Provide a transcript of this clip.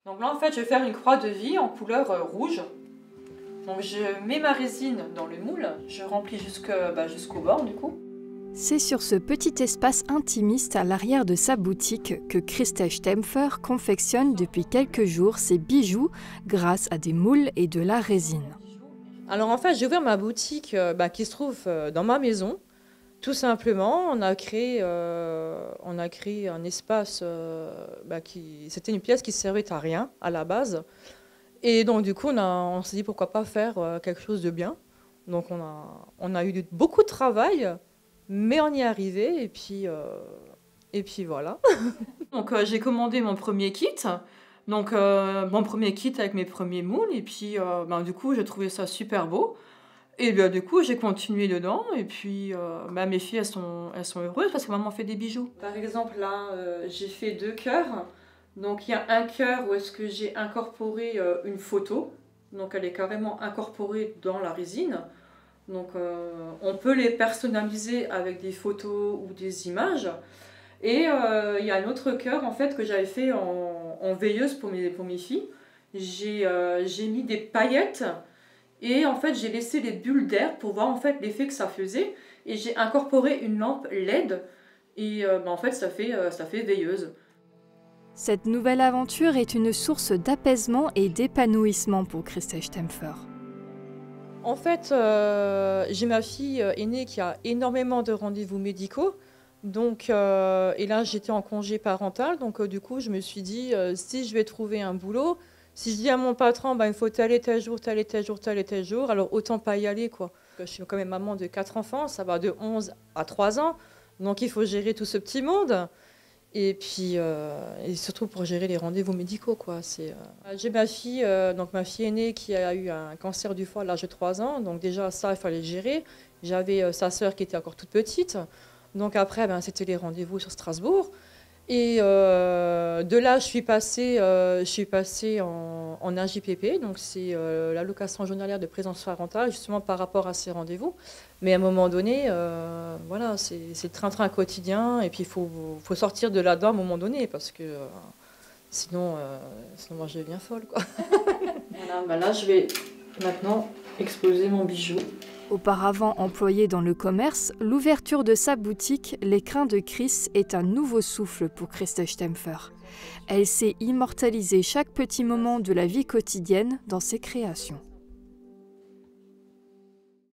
Donc là, en fait, je vais faire une croix de vie en couleur rouge. Donc je mets ma résine dans le moule, je remplis jusqu'au bord du coup. C'est sur ce petit espace intimiste à l'arrière de sa boutique que Christel Stempfer confectionne depuis quelques jours ses bijoux grâce à des moules et de la résine. Alors en fait, j'ai ouvert ma boutique qui se trouve dans ma maison. Tout simplement, on a créé un espace c'était une pièce qui servait à rien à la base. Et donc du coup, on s'est dit pourquoi pas faire quelque chose de bien. Donc on a eu beaucoup de travail, mais on y est arrivé et puis voilà. Donc j'ai commandé mon premier kit. Donc mon premier kit avec mes premiers moules et puis du coup j'ai trouvé ça super beau. Et bien du coup j'ai continué dedans et puis mes filles elles sont heureuses parce que maman fait des bijoux. Par exemple là j'ai fait 2 cœurs. Donc il y a un cœur où est-ce que j'ai incorporé une photo. Donc elle est carrément incorporée dans la résine. Donc on peut les personnaliser avec des photos ou des images. Et il y a un autre cœur en fait que j'avais fait en veilleuse pour mes filles. J'ai mis des paillettes et en fait j'ai laissé les bulles d'air pour voir en fait l'effet que ça faisait. Et j'ai incorporé une lampe LED et en fait ça fait veilleuse. Cette nouvelle aventure est une source d'apaisement et d'épanouissement pour Christel Stempfer. En fait, j'ai ma fille aînée qui a énormément de rendez-vous médicaux. Donc, et là, j'étais en congé parental. Donc, du coup, je me suis dit, si je vais trouver un boulot, si je dis à mon patron, il faut tel et tel jour, tel et tel jour, tel et tel jour, alors autant pas y aller, quoi. Je suis quand même maman de 4 enfants, ça va de 11 à 3 ans. Donc, il faut gérer tout ce petit monde. Et puis, et surtout pour gérer les rendez-vous médicaux, quoi. J'ai ma fille aînée qui a eu un cancer du foie à l'âge de 3 ans. Donc déjà, ça, il fallait le gérer. J'avais sa sœur qui était encore toute petite. Donc après, c'était les rendez-vous sur Strasbourg. Et de là, je suis passée en AJPP, donc c'est l'allocation journalière de présence parentale, justement par rapport à ces rendez-vous. Mais à un moment donné, voilà, c'est le train-train quotidien, et puis il faut sortir de là-dedans à un moment donné, parce que sinon moi je deviens folle, quoi. Voilà, là je vais maintenant exposer mon bijou. Auparavant employée dans le commerce, l'ouverture de sa boutique L'Écrin de Chris est un nouveau souffle pour Christel Stempfer. Elle sait immortaliser chaque petit moment de la vie quotidienne dans ses créations.